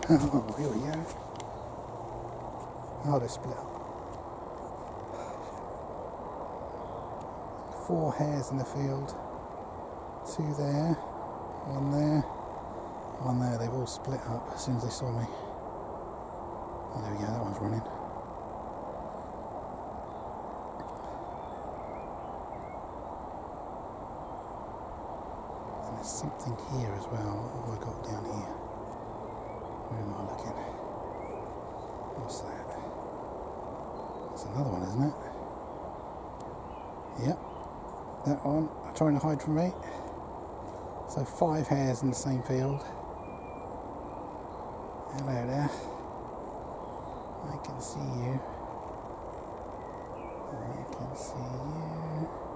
Oh, here we go. Oh, they split up. 4 hares in the field. 2 there, 1 there, 1 there. They've all split up as soon as they saw me. Oh, there we go, that one's running. And there's something here as well. What have I got down here? Where am I looking? What's that? That's another one, isn't it? Yep, that one. Trying to hide from me. So 5 hares in the same field. Hello there. I can see you. I can see you.